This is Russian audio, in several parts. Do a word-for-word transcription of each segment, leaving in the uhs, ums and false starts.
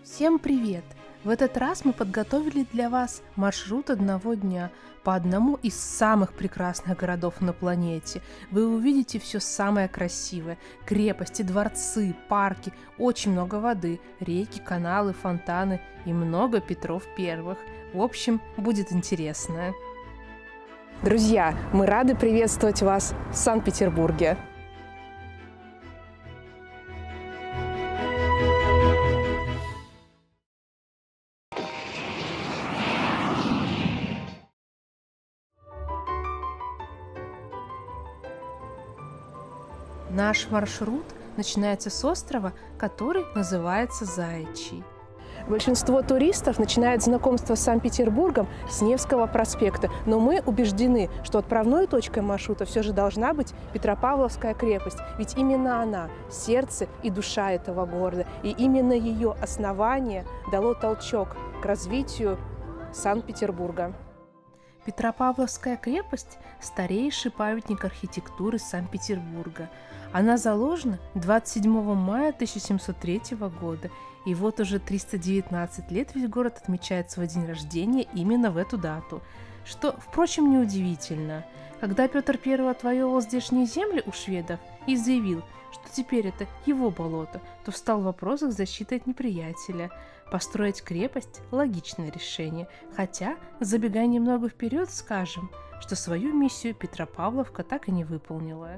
Всем привет! В этот раз мы подготовили для вас маршрут одного дня по одному из самых прекрасных городов на планете. Вы увидите все самое красивое: крепости, дворцы, парки, очень много воды, реки, каналы, фонтаны и много Петров Первых. В общем, будет интересно. Друзья, мы рады приветствовать вас в Санкт-Петербурге. Наш маршрут начинается с острова, который называется Заячий. Большинство туристов начинает знакомство с Санкт-Петербургом с Невского проспекта, но мы убеждены, что отправной точкой маршрута все же должна быть Петропавловская крепость, ведь именно она – сердце и душа этого города, и именно ее основание дало толчок к развитию Санкт-Петербурга. Петропавловская крепость – старейший памятник архитектуры Санкт-Петербурга. Она заложена двадцать седьмого мая тысяча семьсот третьего года, и вот уже триста девятнадцать лет весь город отмечает свой день рождения именно в эту дату, что, впрочем, неудивительно. Когда Петр Первый отвоевывал здешние земли у шведов и заявил, что теперь это его болото, то встал вопрос их защиты от неприятеля. Построить крепость – логичное решение, хотя, забегая немного вперед, скажем, что свою миссию Петропавловка так и не выполнила.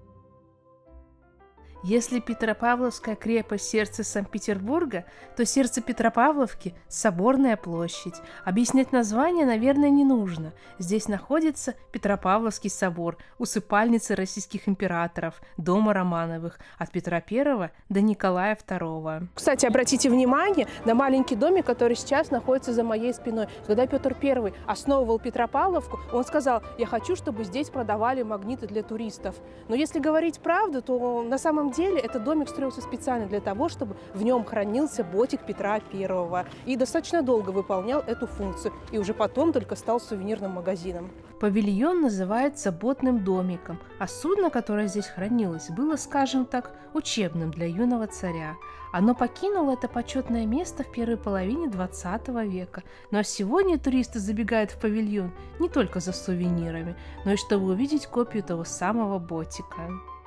Если Петропавловская крепость – сердце Санкт-Петербурга, то сердце Петропавловки – Соборная площадь. Объяснять название, наверное, не нужно. Здесь находится Петропавловский собор, усыпальница российских императоров, дома Романовых, от Петра Первого до Николая Второго. Кстати, обратите внимание на маленький домик, который сейчас находится за моей спиной. Когда Петр Первый основывал Петропавловку, он сказал: «Я хочу, чтобы здесь продавали магниты для туристов». Но если говорить правду, то на самом деле этот домик строился специально для того, чтобы в нем хранился ботик Петра Первого, и достаточно долго выполнял эту функцию, и уже потом только стал сувенирным магазином. Павильон называется ботным домиком, а судно, которое здесь хранилось, было, скажем так, учебным для юного царя. Оно покинуло это почетное место в первой половине двадцатого века, но сегодня туристы забегают в павильон не только за сувенирами, но и чтобы увидеть копию того самого ботика.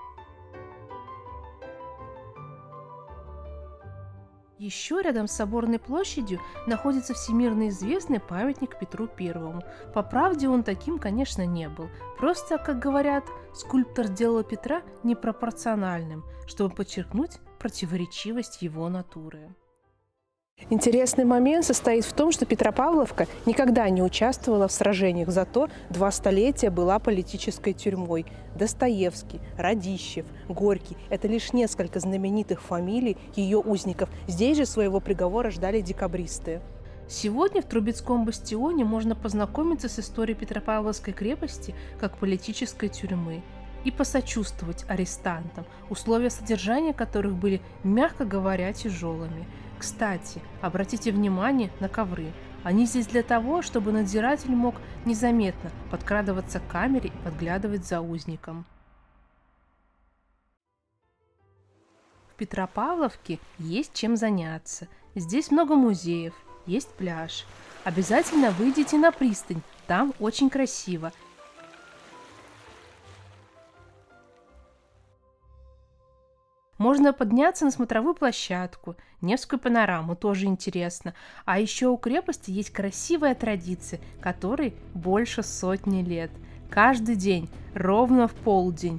Еще рядом с Соборной площадью находится всемирно известный памятник Петру Первому. По правде он таким, конечно, не был. Просто, как говорят, скульптор сделал Петра непропорциональным, чтобы подчеркнуть противоречивость его натуры. Интересный момент состоит в том, что Петропавловка никогда не участвовала в сражениях, зато два столетия была политической тюрьмой. Достоевский, Радищев, Горький – это лишь несколько знаменитых фамилий ее узников. Здесь же своего приговора ждали декабристы. Сегодня в Трубецком бастионе можно познакомиться с историей Петропавловской крепости как политической тюрьмы и посочувствовать арестантам, условия содержания которых были, мягко говоря, тяжелыми. Кстати, обратите внимание на ковры. Они здесь для того, чтобы надзиратель мог незаметно подкрадываться к камере и подглядывать за узником. В Петропавловке есть чем заняться. Здесь много музеев, есть пляж. Обязательно выйдите на пристань, там очень красиво. Можно подняться на смотровую площадку, Невскую панораму, тоже интересно. А еще у крепости есть красивая традиция, которой больше сотни лет. Каждый день, ровно в полдень.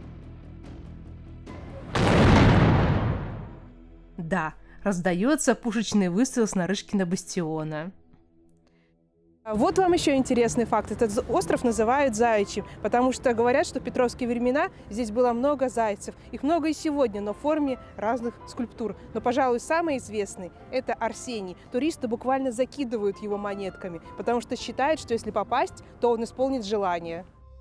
Да, раздается пушечный выстрел с Нарышкина бастиона. Вот вам еще интересный факт. Этот остров называют Заячьим, потому что говорят, что в петровские времена здесь было много зайцев. Их много и сегодня, но в форме разных скульптур. Но, пожалуй, самый известный – это Арсений. Туристы буквально закидывают его монетками, потому что считают, что если попасть, то он исполнит желание.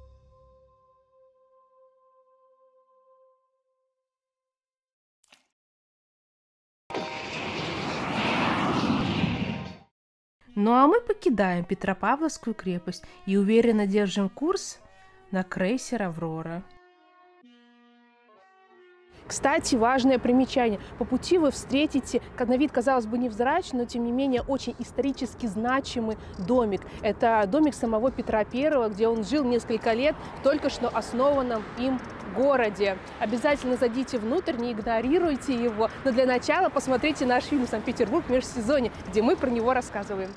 Ну а мы покидаем Петропавловскую крепость и уверенно держим курс на крейсер «Аврора». Кстати, важное примечание. По пути вы встретите, на вид, казалось бы, невзрачный, но, тем не менее, очень исторически значимый домик. Это домик самого Петра Первого, где он жил несколько лет в только что основанном им городе. Обязательно зайдите внутрь, не игнорируйте его. Но для начала посмотрите наш фильм «Санкт-Петербург в межсезонье», где мы про него рассказываем.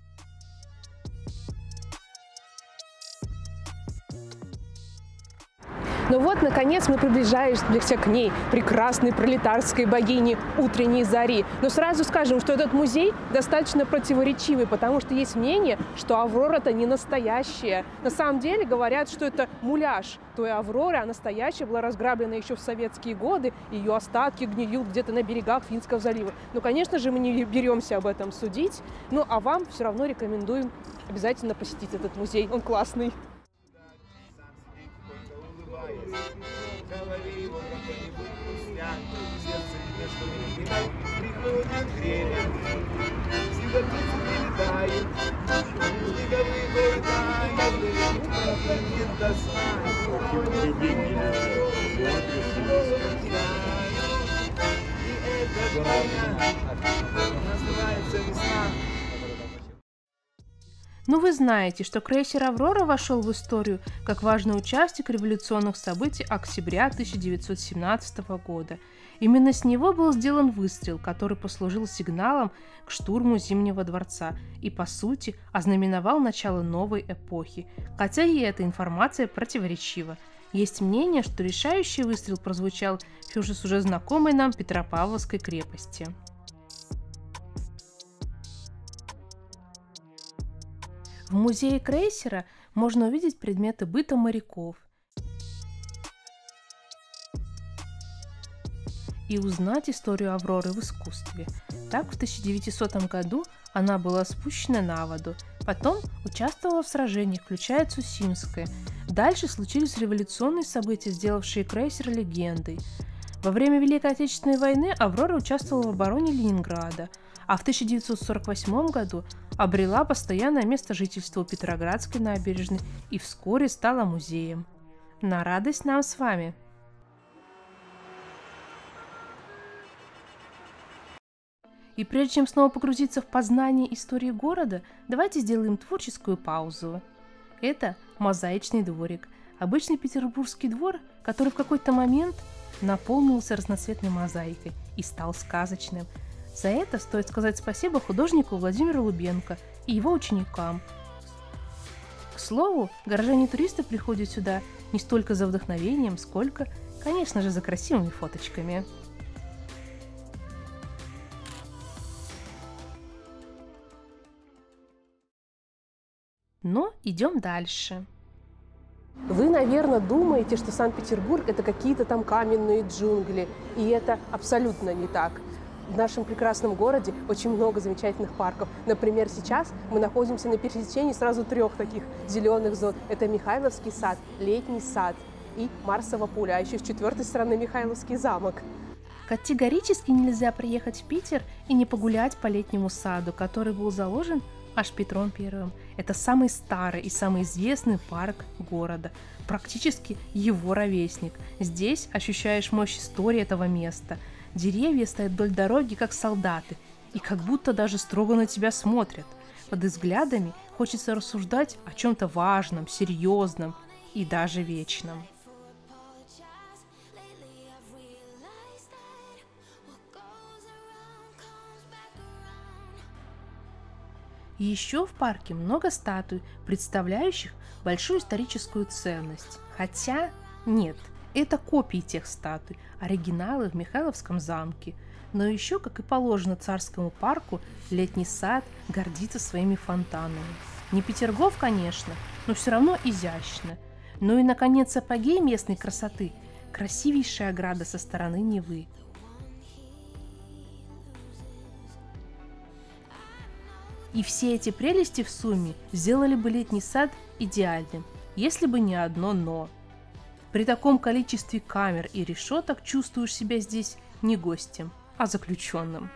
Ну вот, наконец, мы приближаемся к ней, прекрасной пролетарской богине утренней зари. Но сразу скажем, что этот музей достаточно противоречивый, потому что есть мнение, что Аврора-то не настоящая. На самом деле говорят, что это муляж той Авроры, а настоящая была разграблена еще в советские годы, ее остатки гниют где-то на берегах Финского залива. Ну, конечно же, мы не беремся об этом судить, ну, а вам все равно рекомендуем обязательно посетить этот музей, он классный. Приходит время, снеговицы прилетают, снеговые горы тают, нет до сна, и это время называется весна. Ну вы знаете, что крейсер «Аврора» вошел в историю как важный участник революционных событий октября тысяча девятьсот семнадцатого года. Именно с него был сделан выстрел, который послужил сигналом к штурму Зимнего дворца и, по сути, ознаменовал начало новой эпохи. Хотя и эта информация противоречива. Есть мнение, что решающий выстрел прозвучал в уже знакомой нам Петропавловской крепости. В музее крейсера можно увидеть предметы быта моряков и узнать историю Авроры в искусстве. Так, в тысяча девятисотом году она была спущена на воду, потом участвовала в сражениях, включая Цусимское. Дальше случились революционные события, сделавшие крейсер легендой. Во время Великой Отечественной войны Аврора участвовала в обороне Ленинграда, а в тысяча девятьсот сорок восьмом году обрела постоянное место жительства у Петроградской набережной и вскоре стала музеем. На радость нам с вами! И прежде чем снова погрузиться в познание истории города, давайте сделаем творческую паузу. Это мозаичный дворик, обычный петербургский двор, который в какой-то момент наполнился разноцветной мозаикой и стал сказочным. За это стоит сказать спасибо художнику Владимиру Лубенко и его ученикам. К слову, горожане-туристы приходят сюда не столько за вдохновением, сколько, конечно же, за красивыми фоточками. Но идем дальше. Вы, наверное, думаете, что Санкт-Петербург – это какие-то там каменные джунгли, и это абсолютно не так. В нашем прекрасном городе очень много замечательных парков. Например, сейчас мы находимся на пересечении сразу трех таких зеленых зон. Это Михайловский сад, Летний сад и Марсово поле, а еще с четвертой стороны Михайловский замок. Категорически нельзя приехать в Питер и не погулять по Летнему саду, который был заложен аж Петром Первым. Это самый старый и самый известный парк города, практически его ровесник. Здесь ощущаешь мощь истории этого места. Деревья стоят вдоль дороги, как солдаты, и как будто даже строго на тебя смотрят. Под их взглядами хочется рассуждать о чем-то важном, серьезном и даже вечном. И еще в парке много статуй, представляющих большую историческую ценность. Хотя нет, это копии тех статуй, оригиналы в Михайловском замке. Но еще, как и положено царскому парку, Летний сад гордится своими фонтанами. Не Петергоф, конечно, но все равно изящно. Ну и, наконец, апогей местной красоты – красивейшая ограда со стороны Невы. И все эти прелести в сумме сделали бы Летний сад идеальным, если бы не одно «но». При таком количестве камер и решеток чувствуешь себя здесь не гостем, а заключенным.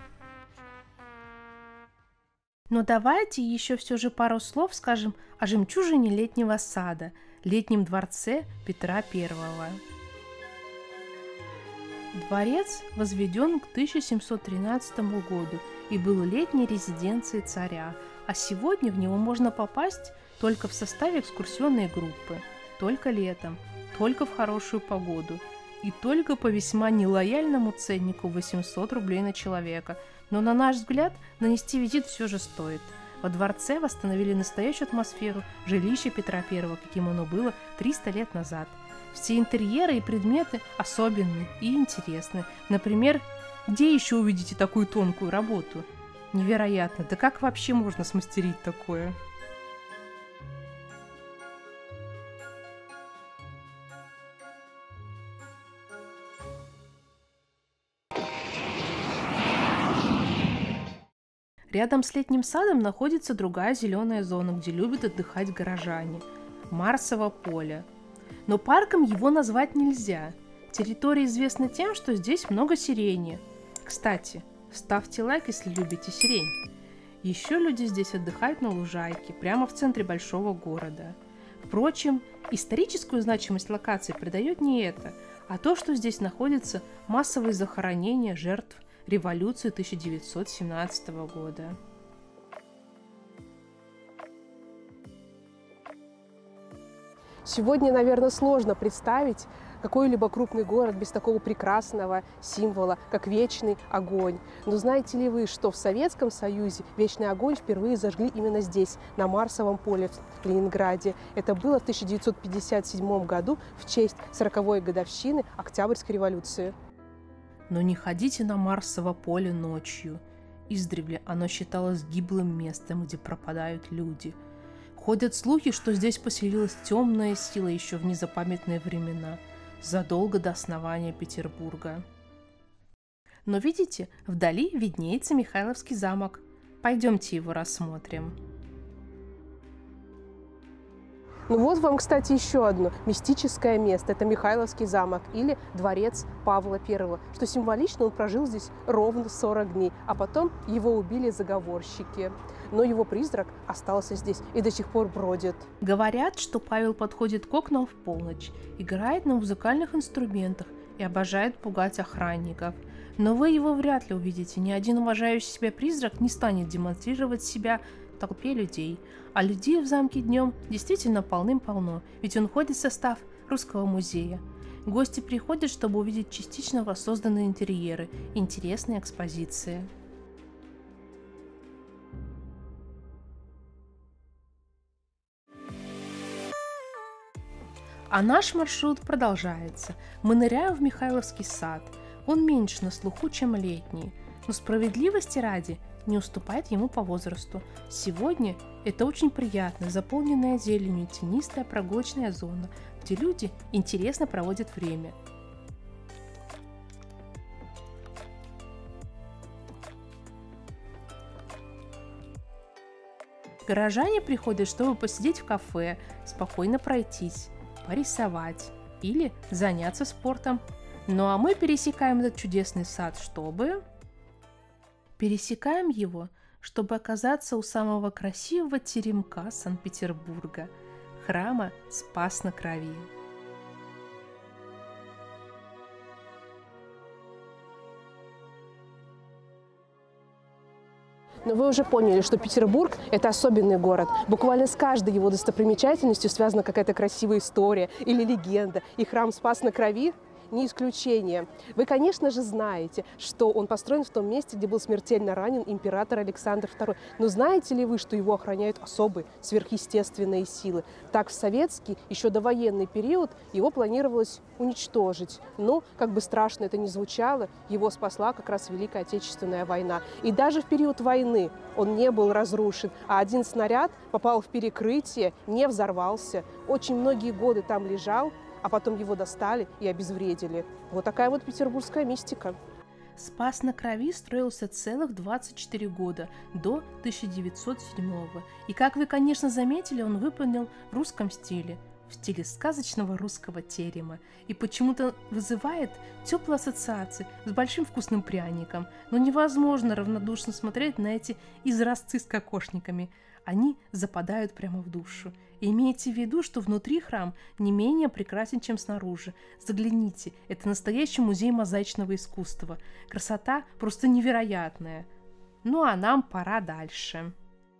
Но давайте еще все же пару слов скажем о жемчужине Летнего сада, Летнем дворце Петра Первого. Дворец возведен к тысяча семьсот тринадцатому году и был летней резиденцией царя, а сегодня в него можно попасть только в составе экскурсионной группы, только летом, только в хорошую погоду и только по весьма нелояльному ценнику восемьсот рублей на человека. Но, на наш взгляд, нанести визит все же стоит. Во дворце восстановили настоящую атмосферу жилища Петра Первого, каким оно было триста лет назад. Все интерьеры и предметы особенные и интересны. Например, где еще увидите такую тонкую работу? Невероятно! Да как вообще можно смастерить такое? Рядом с летним садом находится другая зеленая зона, где любят отдыхать горожане – Марсово поле. Но парком его назвать нельзя. Территория известна тем, что здесь много сирени. Кстати, ставьте лайк, если любите сирень. Еще люди здесь отдыхают на лужайке, прямо в центре большого города. Впрочем, историческую значимость локации придает не это, а то, что здесь находятся массовые захоронения жертв революции тысяча девятьсот семнадцатого года. Сегодня, наверное, сложно представить какой-либо крупный город без такого прекрасного символа, как вечный огонь. Но знаете ли вы, что в Советском Союзе вечный огонь впервые зажгли именно здесь, на Марсовом поле в Ленинграде? Это было в тысяча девятьсот пятьдесят седьмом году в честь сороковой годовщины Октябрьской революции. Но не ходите на Марсово поле ночью. Издревле оно считалось гиблым местом, где пропадают люди. Ходят слухи, что здесь поселилась темная сила еще в незапамятные времена, задолго до основания Петербурга. Но видите, вдали виднеется Михайловский замок. Пойдемте его рассмотрим. Ну вот вам, кстати, еще одно мистическое место. Это Михайловский замок или дворец Павла Первого. Что символично, он прожил здесь ровно сорок дней, а потом его убили заговорщики. Но его призрак остался здесь и до сих пор бродит. Говорят, что Павел подходит к окнам в полночь, играет на музыкальных инструментах и обожает пугать охранников. Но вы его вряд ли увидите. Ни один уважающий себя призрак не станет демонстрировать себя в толпе людей. А людей в замке днем действительно полным-полно, ведь он входит в состав Русского музея. Гости приходят, чтобы увидеть частично воссозданные интерьеры и интересные экспозиции. А наш маршрут продолжается. Мы ныряем в Михайловский сад. Он меньше на слуху, чем летний, но справедливости ради не уступает ему по возрасту. Сегодня это очень приятно, заполненная зеленью, тенистая прогулочная зона, где люди интересно проводят время. Горожане приходят, чтобы посидеть в кафе, спокойно пройтись, порисовать или заняться спортом. Ну а мы пересекаем этот чудесный сад, чтобы... Пересекаем его, чтобы оказаться у самого красивого теремка Санкт-Петербурга – храма Спас на Крови. Но вы уже поняли, что Петербург – это особенный город. Буквально с каждой его достопримечательностью связана какая-то красивая история или легенда. И храм Спас на Крови – не исключение. Вы, конечно же, знаете, что он построен в том месте, где был смертельно ранен император Александр Второй. Но знаете ли вы, что его охраняют особые сверхъестественные силы? Так, в советский, еще довоенный период его планировалось уничтожить. Но, как бы страшно это ни звучало, его спасла как раз Великая Отечественная война. И даже в период войны он не был разрушен, а один снаряд попал в перекрытие, не взорвался. Очень многие годы там лежал, а потом его достали и обезвредили. Вот такая вот петербургская мистика. Спас на Крови строился целых двадцать четыре года, до тысяча девятьсот седьмого. И, как вы, конечно, заметили, он выполнен в русском стиле. в стиле сказочного русского терема и почему-то вызывает теплые ассоциации с большим вкусным пряником, но невозможно равнодушно смотреть на эти изразцы с кокошниками. Они западают прямо в душу. И имейте в виду, что внутри храм не менее прекрасен, чем снаружи. Загляните, это настоящий музей мозаичного искусства. Красота просто невероятная. Ну а нам пора дальше.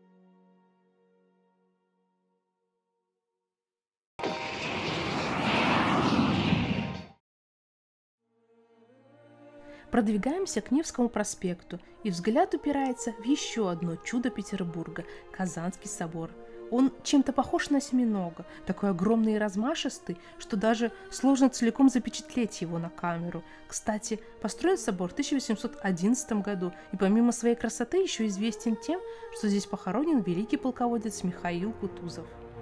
Продвигаемся к Невскому проспекту, и взгляд упирается в еще одно чудо Петербурга – Казанский собор. Он чем-то похож на осьминога, такой огромный и размашистый, что даже сложно целиком запечатлеть его на камеру. Кстати, построен собор в тысяча восемьсот одиннадцатом году, и помимо своей красоты еще известен тем, что здесь похоронен великий полководец Михаил Кутузов.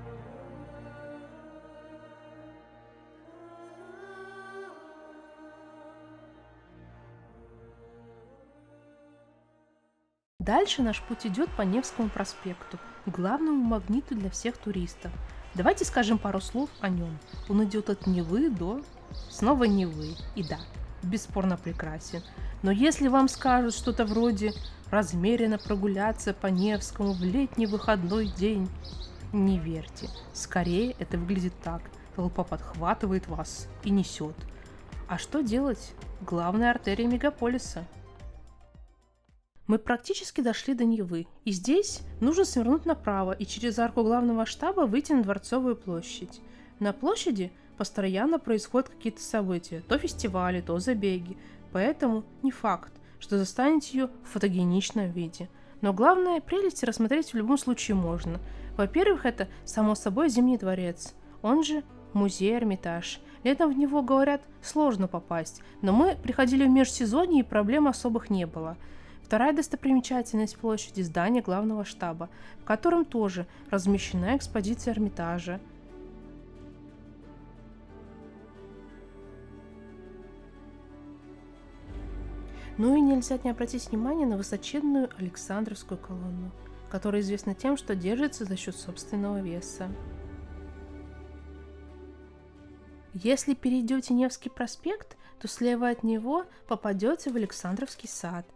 Дальше наш путь идет по Невскому проспекту, главному магниту для всех туристов. Давайте скажем пару слов о нем. Он идет от Невы до... снова Невы. И да, бесспорно прекрасен. Но если вам скажут что-то вроде «размеренно прогуляться по Невскому в летний выходной день», не верьте. Скорее это выглядит так. Толпа подхватывает вас и несет. А что делать? Главная артерия мегаполиса. Мы практически дошли до Невы, и здесь нужно свернуть направо и через арку главного штаба выйти на Дворцовую площадь. На площади постоянно происходят какие-то события, то фестивали, то забеги, поэтому не факт, что застанете ее в фотогеничном виде. Но главное, прелести рассмотреть в любом случае можно. Во-первых, это, само собой, Зимний дворец, он же музей Эрмитаж. Летом в него, говорят, сложно попасть, но мы приходили в межсезонье, и проблем особых не было. Вторая достопримечательность площади – здание главного штаба, в котором тоже размещена экспозиция Эрмитажа. Ну и нельзя не обратить внимание на высоченную Александровскую колонну, которая известна тем, что держится за счет собственного веса. Если перейдете Невский проспект, то слева от него попадете в Александровский сад.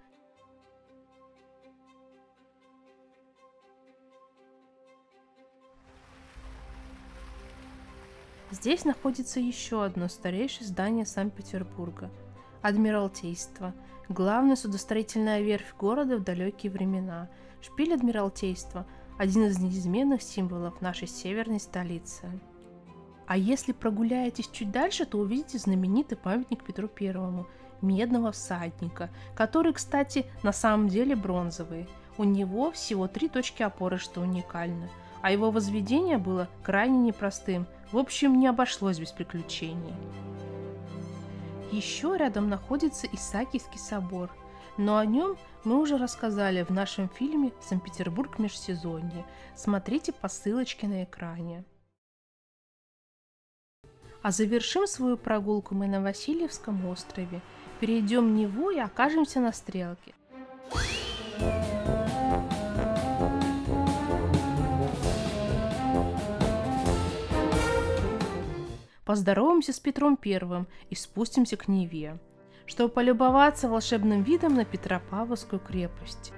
Здесь находится еще одно старейшее здание Санкт-Петербурга – Адмиралтейство, главная судостроительная верфь города в далекие времена. Шпиль Адмиралтейства – один из неизменных символов нашей северной столицы. А если прогуляетесь чуть дальше, то увидите знаменитый памятник Петру Первому – медного всадника, который, кстати, на самом деле бронзовый. У него всего три точки опоры, что уникально, а его возведение было крайне непростым. В общем, не обошлось без приключений. Еще рядом находится Исаакиевский собор, но о нем мы уже рассказали в нашем фильме «Санкт-Петербург межсезонье». Смотрите по ссылочке на экране. А завершим свою прогулку мы на Васильевском острове. Перейдем Неву и окажемся на Стрелке. Поздороваемся с Петром Первым и спустимся к Неве, чтобы полюбоваться волшебным видом на Петропавловскую крепость.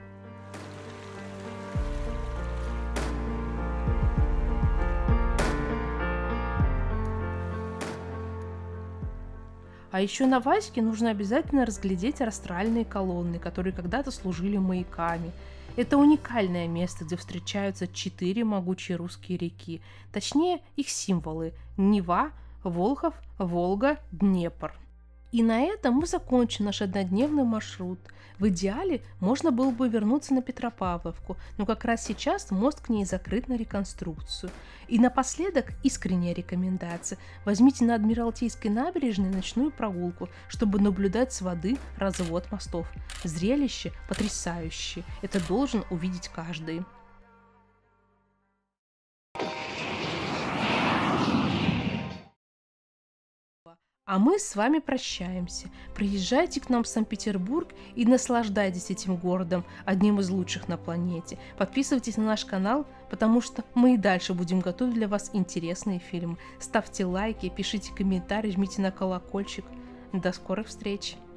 А еще на Ваське нужно обязательно разглядеть растральные колонны, которые когда-то служили маяками. Это уникальное место, где встречаются четыре могучие русские реки, точнее их символы – Нева, Волхов, Волга, Днепр. И на этом мы закончим наш однодневный маршрут. В идеале можно было бы вернуться на Петропавловку, но как раз сейчас мост к ней закрыт на реконструкцию. И напоследок искренняя рекомендация: возьмите на Адмиралтейской набережной ночную прогулку, чтобы наблюдать с воды развод мостов. Зрелище потрясающее, это должен увидеть каждый. А мы с вами прощаемся. Приезжайте к нам в Санкт-Петербург и наслаждайтесь этим городом, одним из лучших на планете. Подписывайтесь на наш канал, потому что мы и дальше будем готовить для вас интересные фильмы. Ставьте лайки, пишите комментарии, жмите на колокольчик. До скорых встреч!